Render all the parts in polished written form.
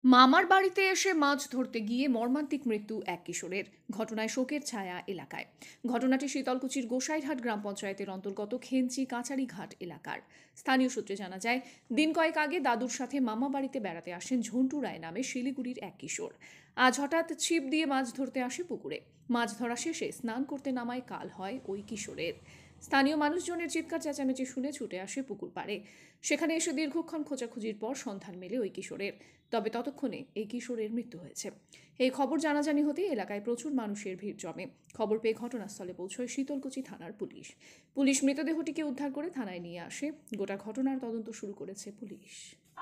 মামার বাড়িতে এসে মাছ ধরতে গিয়ে মর্মান্তিক মৃত্যু এক কিশোরের। ঘটনায় শোকের ছায়া এলাকায়। ঘটনাটি শীতলকুচির গোসাইরহাট গ্রাম পঞ্চায়েতের অন্তর্গত খেঞ্চি কাঁচারিঘাট এলাকার। স্থানীয় সূত্রে জানা যায়, দিন কয়েক আগে দাদুর সাথে মামা বাড়িতে বেড়াতে আসেন ঝন্টু রায় নামে শিলিগুড়ির এক কিশোর। আজ হঠাৎ ছিপ দিয়ে মাছ ধরতে আসে পুকুরে। মাছ ধরা শেষে স্নান করতে নামায় কাল হয় ওই কিশোরের। স্থানীয় মানুষজনের চিৎকার চেঁচামেচি শুনে ছুটে আসে পুকুর পাড়ে। সেখানে এসে দীর্ঘক্ষণ খোঁজাখুঁজির পর সন্ধান মেলে ওই কিশোরের। তবে ততক্ষণে এই কিশোরের মৃত্যু হয়েছে। এই খবর জানাজানি হতেই এলাকায় প্রচুর মানুষের ভিড় জমে। খবর পেয়ে ঘটনাস্থলে পৌঁছয় শীতলকুচি থানার পুলিশ। পুলিশ মৃতদেহটিকে উদ্ধার করে থানায় নিয়ে আসে। গোটা ঘটনার তদন্ত শুরু করেছে পুলিশ।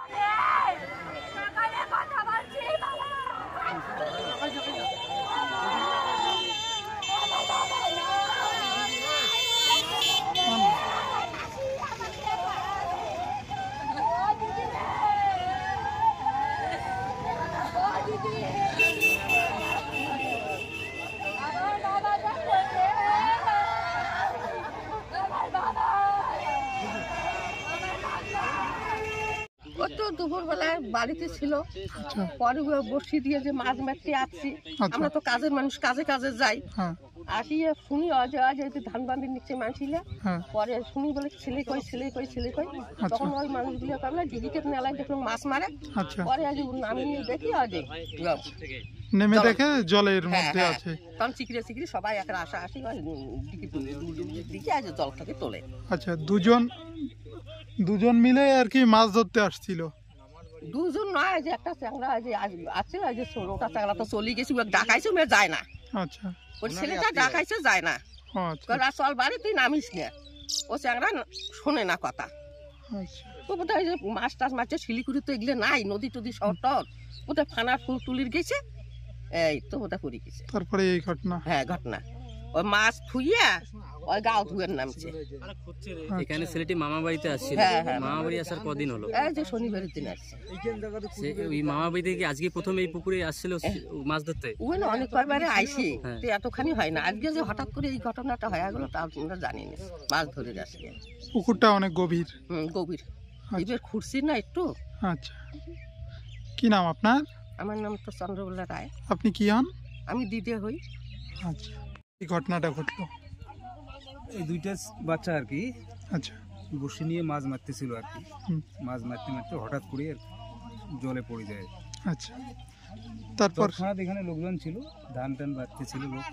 তো দুপুরবেলায় বাড়িতে ছিল, পরে বসি দিয়ে যে মাছ মারতে আসছি। আমরা তো কাজের মানুষ, কাজে কাজে যাই। আসিয়ে শুনি আজ ধান বান্ধি নিচ্ছে মানছিল। পরে শুনি বলে ছেলে কই ছেলে কই ছেলে কই। তখন ওই মানুষগুলো আমরা ডিগিতে নেলায় দেখলাম মাছ মারে। পরে আজ নামিয়ে দেখি আজ নেমে দেখে জলের মধ্যে আছে। তখন চিকড়ে চিকড়ে সবাই একটা আশা আসি দিকে আজ জল থেকে তোলে। আচ্ছা, দুজন মিলে আর কি মাছ ধরতে আসছিল? দুজন নয়, যে একটা চ্যাংড়া আসছিল, যে ওটা চ্যাংড়া তো চলে গেছি, ডাকাইছে যায় না। আচ্ছা, ওই ছেলেটা ডাকাইছে যায় না। চল বাড়ি তুই নামিস না, ও চ্যাংড়া শোনে না কথা। তো বোধহয় যে মাছ টাছ মারছে শিলিগুড়ি তো এগুলো নাই, নদী টদি শহর টর বোধহয় ফানার ফুল তুলির গেছে। এই তো বোধহয় পড়ে গেছে। তারপরে এই ঘটনা। হ্যাঁ, ঘটনা ওই মাছ থুইয়া ওই গাও ধুয়ের নামছে। এখানে ছেলেটি মামা বাড়িতে আসছিল। মামা বাড়ি আসার কদিন হলো? এই যে শনিবারের দিন আসছে। ওই মামা বাড়ি থেকে আজকে প্রথম এই পুকুরে আসছিল মাছ ধরতে? ওই না, অনেক কয়বারে আইসি, এতখানি হয় না। আজকে যে হঠাৎ করে এই ঘটনাটা হয়ে গেল তা আমরা জানি না। মাছ ধরে আসি। পুকুরটা অনেক গভীর। গভীর। এবার খুঁড়ছি না একটু। আচ্ছা, কি নাম আপনার? আমার নাম তো চন্দ্রবলা রায়। আপনি কি হন? আমি দিদি হই। আচ্ছা, এই ঘটনাটা ঘটলো? এই দুইটা বাচ্চা আর কি, আচ্ছা, বসে নিয়ে মাছ মারতেছিল আর কি। মাছ মারতে মারতে হঠাৎ করে জলে পড়ে যায়। আচ্ছা, তারপর এখানে লোকজন ছিল, ধান টান বাঁধতেছিল, লোক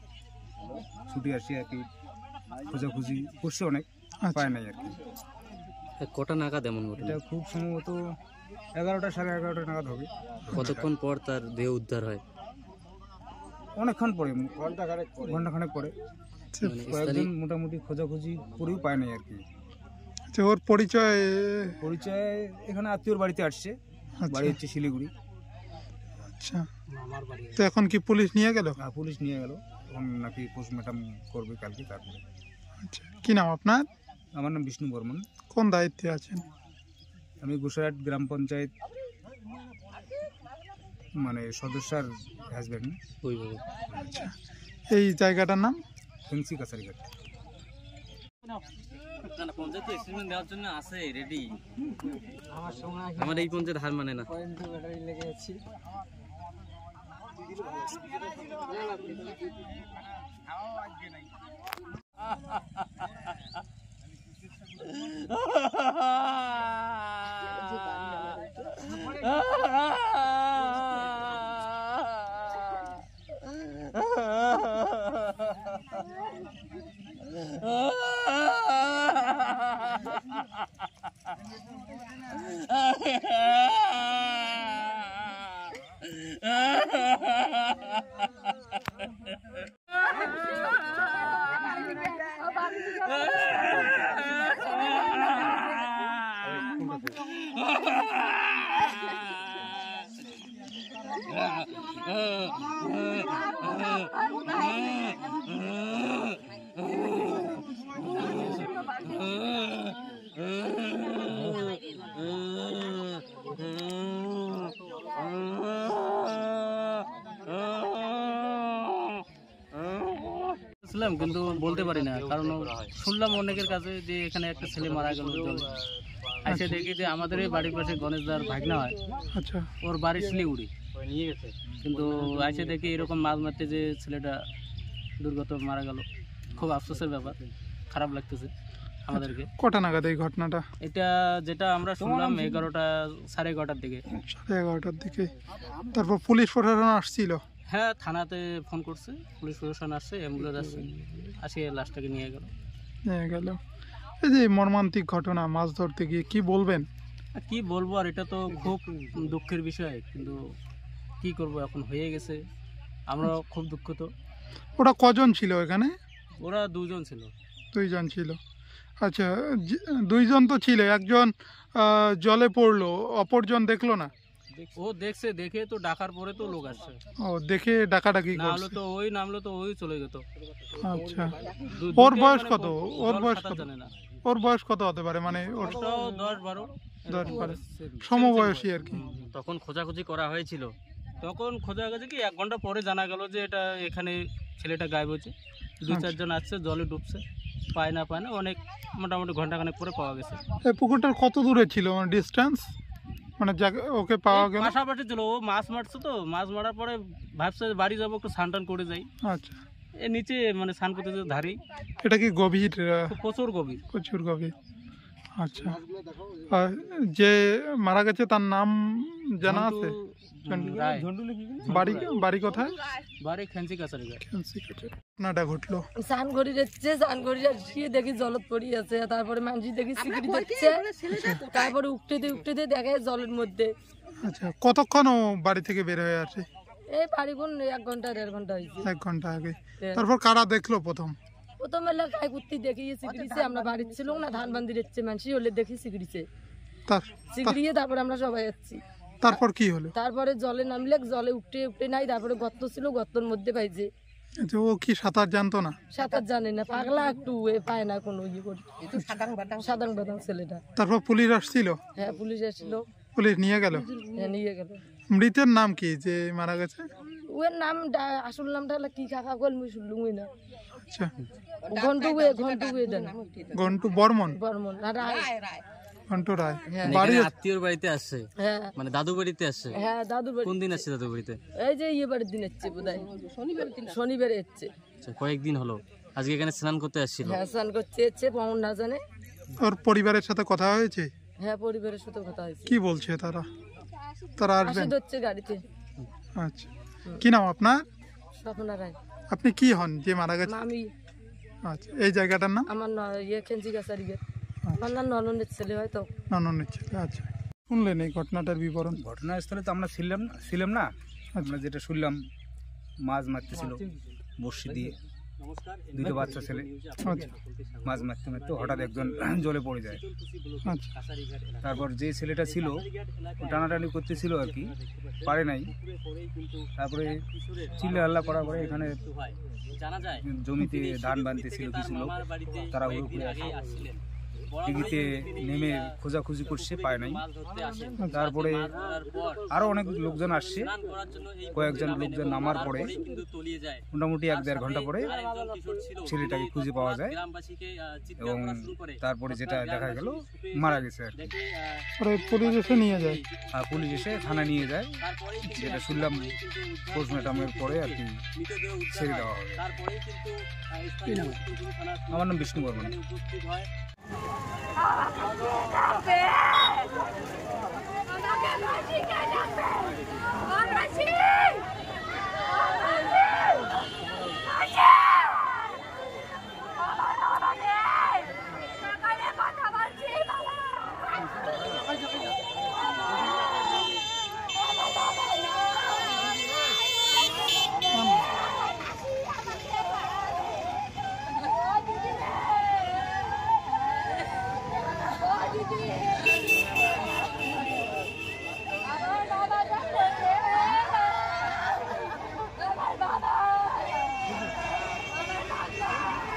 ছুটে আসি আর কি, খোঁজাখুঁজি করছে অনেক, পায় নাই আর কি। কটা নাগাদ এমন? এটা খুব সম্ভবত 11টা সাড়ে 11টা নাগাদ হবে। কতক্ষণ পর তার দেহ উদ্ধার হয়? অনেকক্ষণ পরে, ঘন্টাখানেক পরে। কয়েকজন মোটামুটি খোঁজাখুঁজি করেও পায় নাই আর কি। আচ্ছা, ওর পরিচয় এখানে আত্মীয়র বাড়িতে আসছে। বাড়ি হচ্ছে শিলিগুড়ি। আচ্ছা, তো এখন কি পুলিশ নিয়ে গেল? হ্যাঁ, পুলিশ নিয়ে গেল। এখন নাকি পোস্টমর্টম করবে কালকে। তারপরে আচ্ছা, কি নাম আপনার? আমার নাম বিষ্ণু বর্মন। কোন দায়িত্বে আছেন? আমি গোসাইরহাট গ্রাম পঞ্চায়েত মানে সদস্যার হাজব্যান্ড। আচ্ছা, এই জায়গাটার নাম? খেঞ্চি কাছারিঘাট। আমার এই পঞ্চায়েত হার মানে না। শুনলাম কিন্তু বলতে পারি না, কারণ শুনলাম অনেকের কাছে যে এখানে একটা ছেলে মারা গেল। এসে দেখি যে আমাদের এই বাড়ির পাশে গণেশদার ভাগনা হয়, আচ্ছা ওর বাড়ি শিলিগুড়ি। কিন্তু এসে দেখি এরকম মাছ মারতে যে ছেলেটা দুর্গত মারা গেল, খুব আফসোসের ব্যাপার, খারাপ লাগতেছে আমাদেরকে। কটা নাগাদ এই ঘটনাটা? এটা যেটা আমরা শুনলাম 11টা, 11:30টার দিকে। 11:30টার দিকে। তারপর পুলিশ প্রশাসন আসছিল? হ্যাঁ, থানাতে ফোন করছে, পুলিশ প্রশাসন আসছে, অ্যাম্বুলেন্স আসছে, আসিয়ে লাশটাকে নিয়ে গেল। এই যে মর্মান্তিক ঘটনা, মাছ ধরতে গিয়ে কি বলবেন? আর কি বলবো, আর এটা তো খুব দুঃখের বিষয়, কিন্তু কি করব, এখন হয়ে গেছে, আমরা খুব দুঃখিত। ওরা কজন ছিল এখানে? ওরা 2 জন ছিল। 2 জন ছিল। আচ্ছা, 2 জন তো ছিল, একজন জলে পড়লো, অপরজন দেখলো না? ও দেখছে, দেখে তো ডাকার পরে তো লোক আসছে। ও দেখে ডাকাডাকি নামলো করছে। তো ওই, নামলো তো ওই, চলে যেত। আচ্ছা, ওর দুটোই বয়স মানে কত? ওর জল বয়স সাঁতার কত? জানে না। ওর বয়স কত হতে পারে? মানে ওর ওটাও 10-12 10-12 সমবয়সী আর কি। তখন খোঁজাখুঁজি করা হয়েছিল? তখন খোঁজা গেছে কি 1 ঘন্টা পরে জানা গেল যে এটা এখানে ছেলেটা গায়েব হয়েছে। 2-4 জন আসছে, জলে ডুবছে, পায় না অনেক, মোটামুটি ঘন্টাখানেক পরে পাওয়া গেছে। এই পুকুরটার কত দূরে ছিল, মানে ডিস্টেন্স, মানে ওকে পাওয়া গেল? পাশাপাশি ছিল, ও মাছ মারছে, তো মাছ মারার পরে ভাবছে যে বাড়ি যাবো, একটু স্নান টান করে যাই। আচ্ছা, এর নিচে মানে স্নান করতে যে ধারি, এটা কি গভীর? প্রচুর গভীর। প্রচুর গভীর। আচ্ছা, আর যে মারা গেছে তার নাম জানা আছে? রায়। বাড়ি বাড়ি কোথায়? বাড়ি খেঞ্চি কাছারি। ঘটনাটা ঘটলো? স্নান করি যাচ্ছে, স্নান করি যাচ্ছি, দেখি জলত পড়ি আছে, তারপরে মানুষ দেখি সিগড়ি দিচ্ছে, তারপরে উঠতে দেখে জলের মধ্যে। আচ্ছা, কতক্ষণ ও বাড়ি থেকে বের হয়ে আসে? এই বাড়ি কোন 1 ঘন্টা 1.5 ঘন্টা হয়েছে। 1 ঘন্টা আগে। তারপর কারা দেখলো প্রথম? প্রথম এলা গায়ে কুত্তি দেখি সিগড়িছে, আমরা বাড়ির ছিল না, ধান বান্ধি যাচ্ছে মানুষ হলে দেখি সিগড়িছে, সিগড়িয়ে তারপরে আমরা সবাই যাচ্ছি। তারপর কি হলো? তারপরে জলে নামলে, জলে উঠতে নাই, তারপরে গর্ত ছিল, গর্তর মধ্যে পাইছে। আচ্ছা, ও কি সাঁতার জানতো না? সাঁতার জানে না, পাগলা একটু, পায় না কোনো ইয়ে করে, সাধারণ বাদাম ছেলেটা। তারপর পুলিশ আসছিল? হ্যাঁ, পুলিশ আসলো, পুলিশ নিয়ে গেল? হ্যাঁ, নিয়ে গেল। মৃতের নাম কি যে মারা গেছে? ওর নাম আসল নামটা হলো কি কাকা কল, মুই শুনলুমই না। আচ্ছা, ঘন্টু দেন, ঘন্টু বর্মন? বর্মন না, রায়, ঘন্টু রায়। হ্যাঁ। বাড়ি আত্মীয়র বাড়িতে আসছে, হ্যাঁ মানে দাদু বাড়িতে আসছে? হ্যাঁ, দাদুর বাড়ি। কোন দিন আসছে দাদু বাড়িতে? এই যে বাড়ির দিন এসছে বোধহয়, শনিবারে এসছে। আচ্ছা, কয়েকদিন হলো। আজকে এখানে স্নান করতে আসছিল? হ্যাঁ, স্নান করতে এসছে, পাউন না জানে। ওর পরিবারের সাথে কথা হয়েছে? হ্যাঁ, পরিবারের সাথে কথা হয়েছে। কি বলছে তারা? তারা আসবেন? আসে ধরছে গাড়িতে। আচ্ছা, কি নাম আপনার? স্বপ্না রায়। আপনি কি হন যে মারা গেছে? আমি, আচ্ছা, এই জায়গাটার নাম? আমার খেঞ্চি গাছারি গেট, আমার নাম নননের ছেলে হয়তো। নননের ছেলে। আচ্ছা, শুনলেন এই ঘটনাটার বিবরণ? ঘটনাস্থলে তো আমরা ছিলাম না। আমরা যেটা শুনলাম, মাছ মারতেছিল বড়শি দিয়ে, 2টো বাচ্চা ছেলে আচ্ছা মাছ মারতে মারতে হঠাৎ একজন জলে পড়ে যায়। আচ্ছা, তারপর যে ছেলেটা ছিল ও টানাটানি করতেছিল আর কি, পারে নাই। তারপরে চিল্লা হাল্লা করার পরে এখানে জমিতে ধান বানতেছিল কিছু লোক, তারা হুড়ো করে আসে, দিঘিতে নেমে খোঁজাখুঁজি করছে, পায় নাই। তারপরে আরো অনেক লোকজন আসছে, কয়েকজন লোকজন নামার পরে মোটামুটি 1-1.5 ঘন্টা পরে ছেলেটাকে খুঁজে পাওয়া যায়, এবং তারপরে যেটা দেখা গেল মারা গেছে আর কি। পরে পুলিশ এসে নিয়ে যায়? আর পুলিশ এসে থানা নিয়ে যায়, যেটা শুনলাম পোস্টমর্টমের পরে আর কি ছেড়ে দেওয়া হবে। আমার নাম বিষ্ণু বর্মন।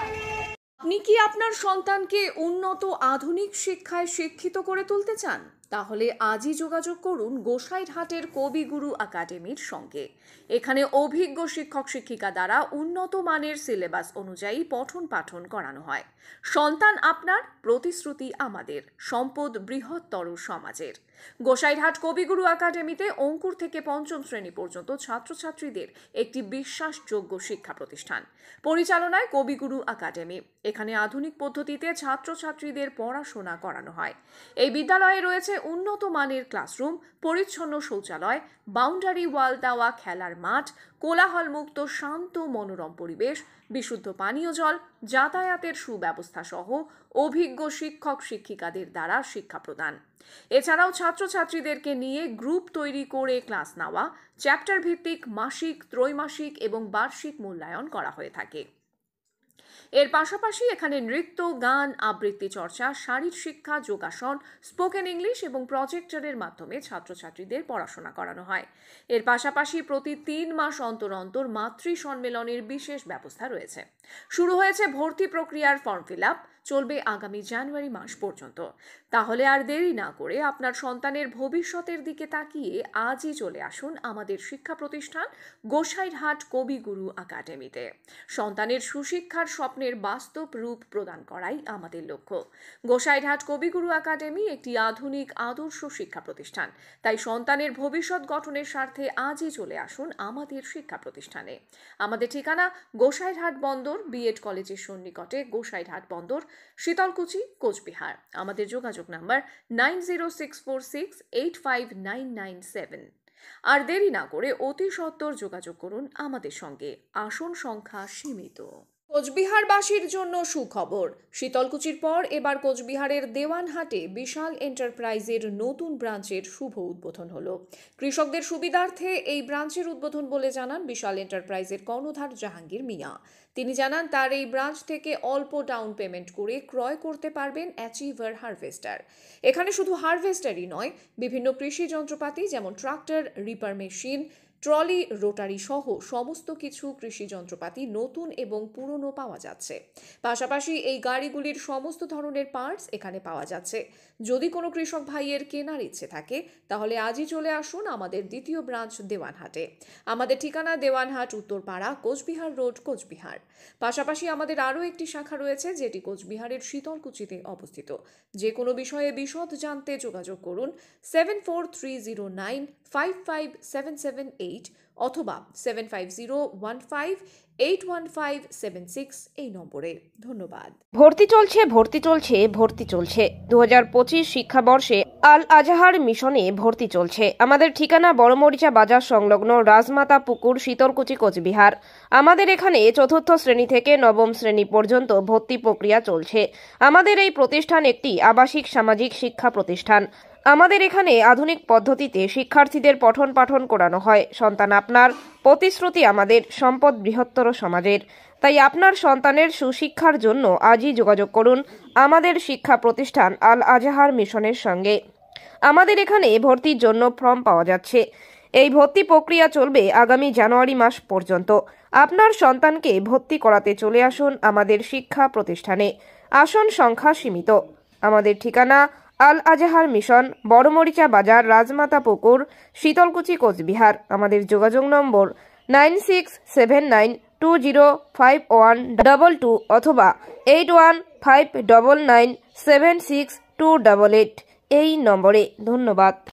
আপনি কি আপনার সন্তানকে উন্নত আধুনিক শিক্ষায় শিক্ষিত করে তুলতে চান? তাহলে আজই যোগাযোগ করুন গোসাইরহাটের কবিগুরু একাডেমির সঙ্গে। এখানে অভিজ্ঞ শিক্ষক শিক্ষিকা দ্বারা উন্নত মানের সিলেবাস অনুযায়ী পঠন পাঠন করানো হয়। সন্তান আপনার, প্রতিশ্রুতি আমাদের, সম্পদ বৃহত্তর সমাজের। গোসাইরহাট কবিগুরু একাডেমিতে অঙ্কুর থেকে পঞ্চম শ্রেণী পর্যন্ত ছাত্রছাত্রীদের একটি বিশ্বাসযোগ্য শিক্ষা প্রতিষ্ঠান। পরিচালনায় কবিগুরু একাডেমি। এখানে আধুনিক পদ্ধতিতে ছাত্রছাত্রীদের পড়াশোনা করানো হয়। এই বিদ্যালয়ে রয়েছে উন্নত মানের ক্লাসরুম, পরিচ্ছন্ন শৌচালয়, বাউন্ডারি ওয়াল দেওয়া খেলার মাঠ, কোলাহলমুক্ত শান্ত মনোরম পরিবেশ, বিশুদ্ধ পানীয় জল, যাতায়াতের সুব্যবস্থা সহ অভিজ্ঞ শিক্ষক শিক্ষিকাদের দ্বারা শিক্ষা প্রদান। এছাড়াও ছাত্রছাত্রীদেরকে নিয়ে গ্রুপ তৈরি করে ক্লাস নেওয়া, চ্যাপ্টার ভিত্তিক মাসিক, ত্রৈমাসিক এবং বার্ষিক মূল্যায়ন করা হয়ে থাকে। এর পাশাপাশি এখানে নৃত্য, গান, আবৃত্তি চর্চা, শারীর শিক্ষা, যোগাসন, স্পোকেন ইংলিশ এবং প্রজেক্টরের মাধ্যমে ছাত্রছাত্রীদের পড়াশোনা করানো হয়। এর পাশাপাশি প্রতি 3 মাস অন্তর অন্তর মাতৃ সম্মেলনের বিশেষ ব্যবস্থা রয়েছে। শুরু হয়েছে ভর্তি প্রক্রিয়ার ফর্ম ফিল আপ, চলবে আগামী জানুয়ারি মাস পর্যন্ত। তাহলে আর দেরি না করে আপনার সন্তানের ভবিষ্যতের দিকে তাকিয়ে আজই চলে আসুন আমাদের শিক্ষা প্রতিষ্ঠান গোসাইরহাট কবিগুরু একাডেমিতে। সন্তানের সুশিক্ষার স্বপ্নের বাস্তব রূপ প্রদান করাই আমাদের লক্ষ্য। গোসাইরহাট কবিগুরু একাডেমি একটি আধুনিক আদর্শ শিক্ষা প্রতিষ্ঠান। তাই সন্তানের ভবিষ্যৎ গঠনের স্বার্থে আজই চলে আসুন আমাদের শিক্ষা প্রতিষ্ঠানে। আমাদের ঠিকানা গোসাইরহাট বন্দর, বিএড কলেজের সন্নিকটে, গোসাইরহাট বন্দর, শীতলকুচি, কোচবিহার। আমাদের যোগাযোগ নাম্বার 9064685997। আর দেরি না করে অতি সত্বর যোগাযোগ করুন আমাদের সঙ্গে। আসন সংখ্যা সীমিত। কোচবিহারবাসীর জন্য সুখবর। শীতলকুচির পর এবার কোচবিহারের দেওয়ানহাটে বিশাল এন্টারপ্রাইজের নতুন ব্রাঞ্চের শুভ উদ্বোধন হলো। কৃষকদের সুবিধার্থে এই ব্রাঞ্চের উদ্বোধন বলে জানান বিশাল এন্টারপ্রাইজের কর্ণধার জাহাঙ্গীর মিয়া। তিনি জানান তার এই ব্রাঞ্চ থেকে অল্প ডাউন পেমেন্ট করে ক্রয় করতে পারবেন অ্যাচিভার হারভেস্টার। এখানে শুধু হারভেস্টারই নয়, বিভিন্ন কৃষি যন্ত্রপাতি যেমন tractor, reaper machine, trolley, rotary সহ সমস্ত কিছু কৃষি যন্ত্রপাতি নতুন এবং পুরনো পাওয়া যাচ্ছে। পাশাপাশি এই গাড়িগুলির সমস্ত ধরনের পার্টস এখানে পাওয়া যাচ্ছে। যদি কোনো কৃষক ভাইয়ের কেনার ইচ্ছে থাকে তাহলে আজই চলে আসুন আমাদের দ্বিতীয় ব্রাঞ্চ দেওয়ানহাটে। আমাদের ঠিকানা দেওয়ানহাট উত্তরপাড়া, কোচবিহার রোড, কোচবিহার। পাশাপাশি আমাদের আরও একটি শাখা রয়েছে যেটি কোচবিহারের শীতলকুচিতে অবস্থিত। যে কোনো বিষয়ে বিশদ জানতে যোগাযোগ করুন 7430955778 অথবা 7501581576 এই নম্বরে। ধন্যবাদ। ভর্তি চলছে 2025 শিক্ষাবর্ষে আল আজহার মিশনে ভর্তি চলছে। আমাদের ঠিকানা বড়মরিচা বাজার সংলগ্ন রাজমাতা পুকুর, শীতলকুচি, কোচবিহার। আমাদের এখানে 4র্থ শ্রেণী থেকে 9ম শ্রেণী পর্যন্ত ভর্তি প্রক্রিয়া চলছে। আমাদের এই প্রতিষ্ঠান একটি আবাসিক সামাজিক শিক্ষা প্রতিষ্ঠান। আমাদের এখানে আধুনিক পদ্ধতিতে শিক্ষার্থীদের পঠন পাঠন করানো হয়। সন্তান আপনার, প্রতিশ্রুতি আমাদের, সম্পদ বৃহত্তর সমাজের। তাই আপনার সন্তানের সুশিক্ষার জন্য আজই যোগাযোগ করুন আমাদের শিক্ষা প্রতিষ্ঠান আল আজহার মিশনের সঙ্গে। আমাদের এখানে ভর্তির জন্য ফর্ম পাওয়া যাচ্ছে। এই ভর্তি প্রক্রিয়া চলবে আগামী জানুয়ারি মাস পর্যন্ত। আপনার সন্তানকে ভর্তি করাতে চলে আসুন আমাদের শিক্ষা প্রতিষ্ঠানে। আসন সংখ্যা সীমিত। আমাদের ঠিকানা আল আজহার মিশন, বড়মরিচা বাজার, রাজমাতা পুকুর, শীতলকুচি, কোচবিহার। আমাদের যোগাযোগ নম্বর 9679205122 অথবা 8159976288 এই নম্বরে। ধন্যবাদ।